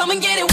come and get it.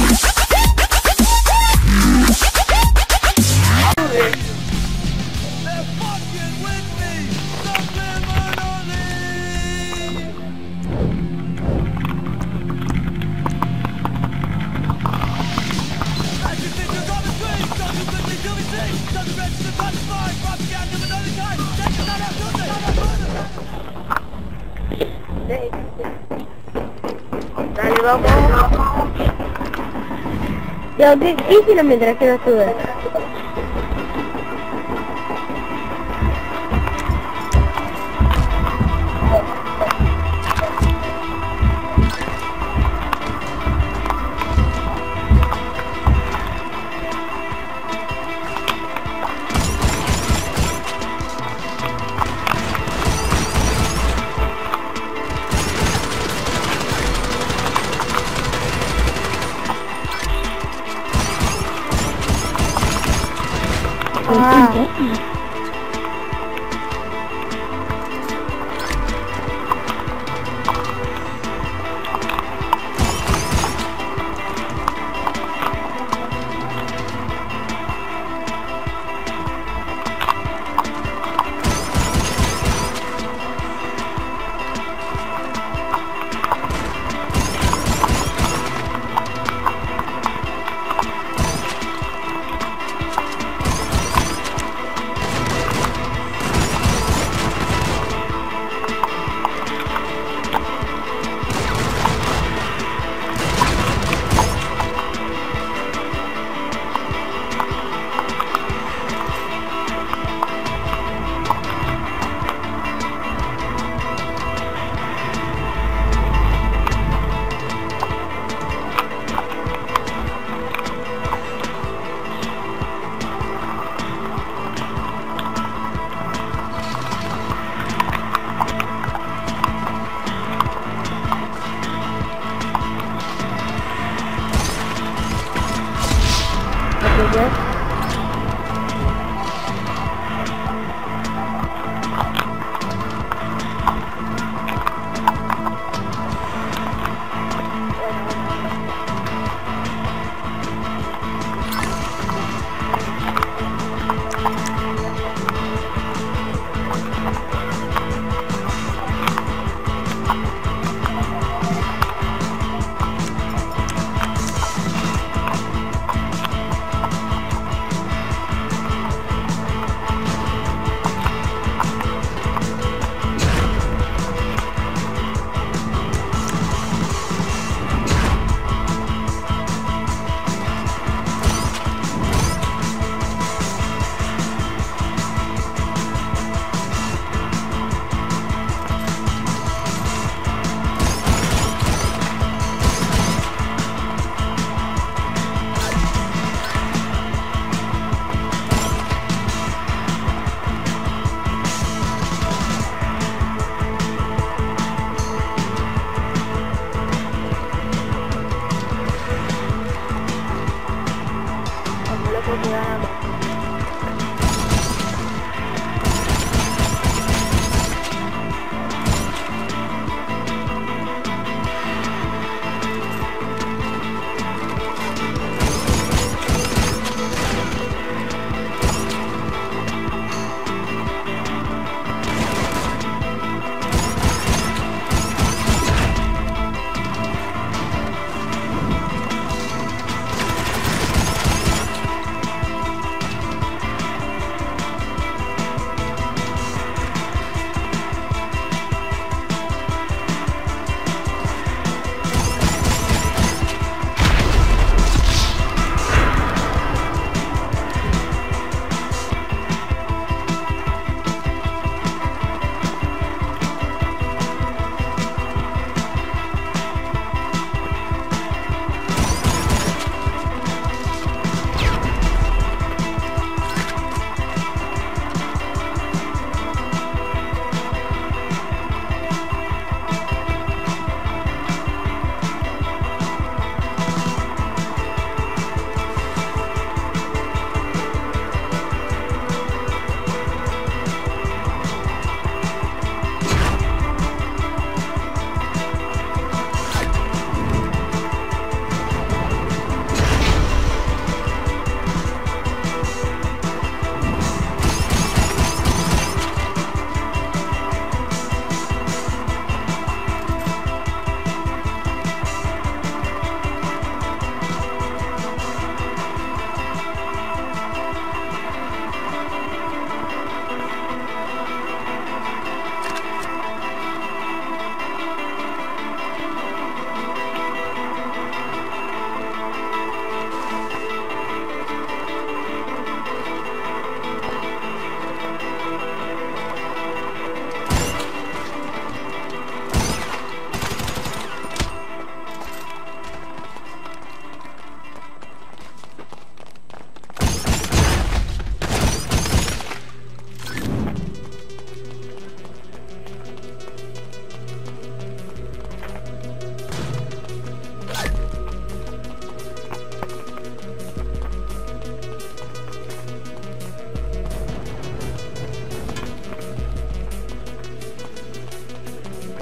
Dale, vamos. Ya, ¿qué hicieron mientras que no sube?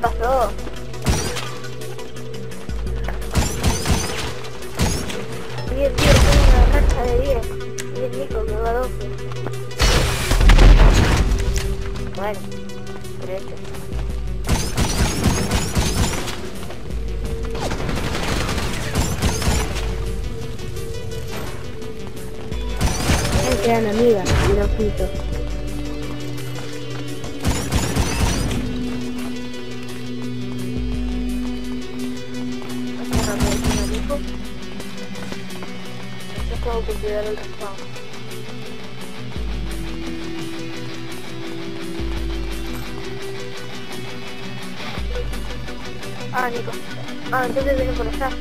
pasó? Bien, tengo una racha de 10. Y el Nico me va a 12. Bueno, 13. Ahí quedan amigas y no quito. Tengo que cuidar el respawn. Ah, Nico. Ah, entonces viene por allá.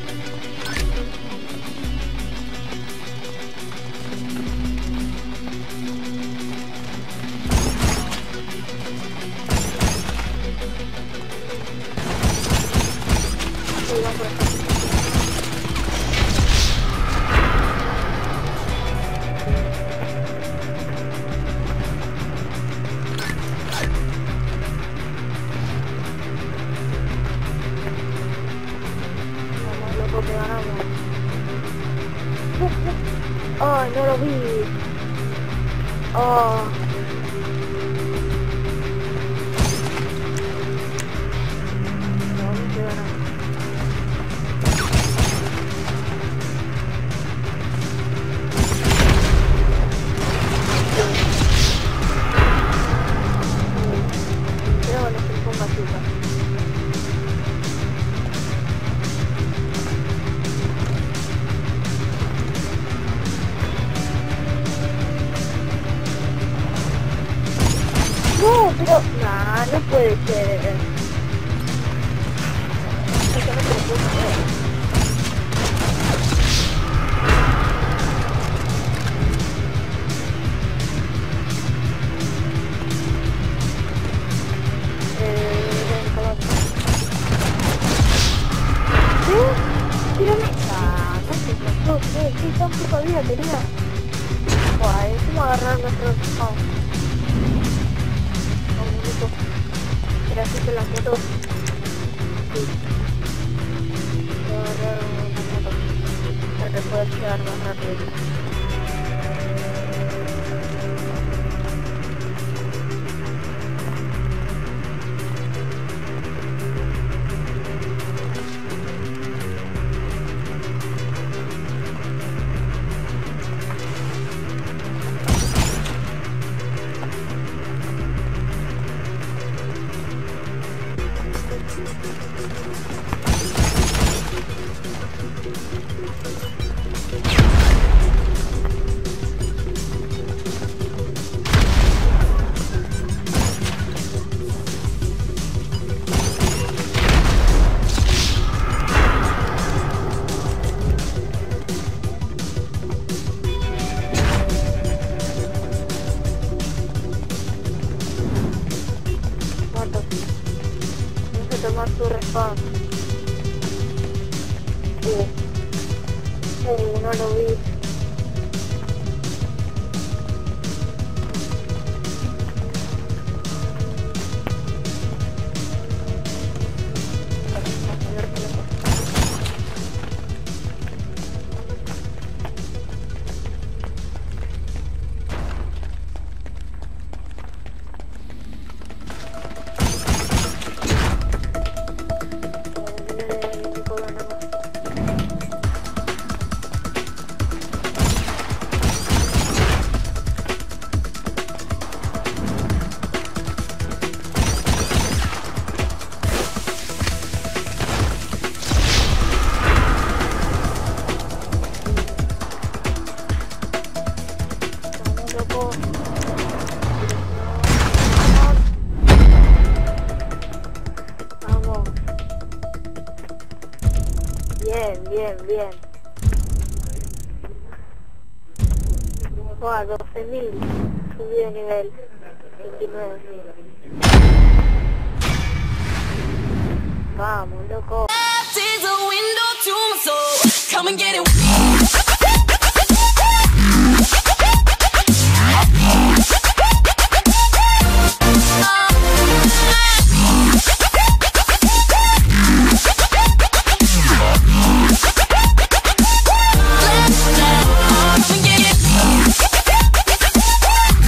Sí, vamos por allá. Porque ganamos. Ay, no lo vi. Oh. No, no se ganamos. Pero bueno, se ponga azúcar. No, pero... Nah, no puede ser. Es que no te lo puedo creer. Pero me... Ah, no se pasó, ¿qué tan poca vida tenía? Buah, encima agarrar nuestro... Oh. Era así que las motos. Sí. Voy a agarrar una moto para que pueda llegar más rápido. Tomar tu respawn. No lo vi. Bien. Wow, 12.000. Subí de nivel. 29.000. Vamos, loco. There's a window to my soul. Come and get it.